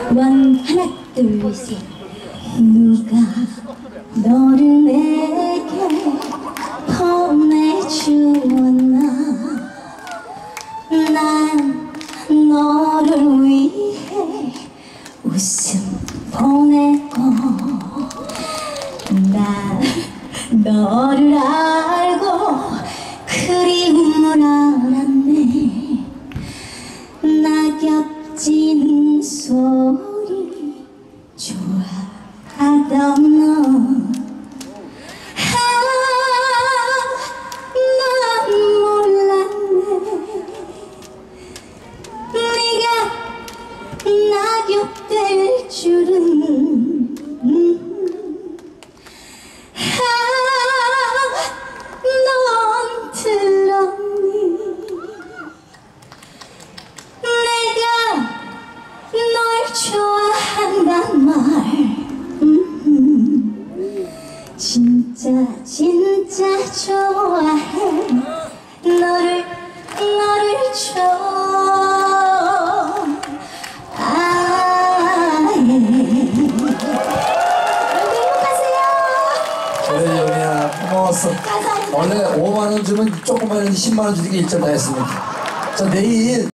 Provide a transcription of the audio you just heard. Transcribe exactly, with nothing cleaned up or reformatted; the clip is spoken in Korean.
원 하나 둘 셋. 누가 너를 내게 보내주었나. 난 너를 위해 웃음 보내고 난 너를 알고 그리움을 알았네. 낙엽 지는 소리 좋아하던 너. 낙엽 될 줄은 음. 아, 넌 들었니? 내가 널 좋아한단 말. 음. 진짜 진짜 좋아해. 너를 너를 좋아. 그래 연희야 고마웠어. 원래 오만 원 주면 조그만 원 십만 원 주는 게 일절 다 했으니까. 자 내일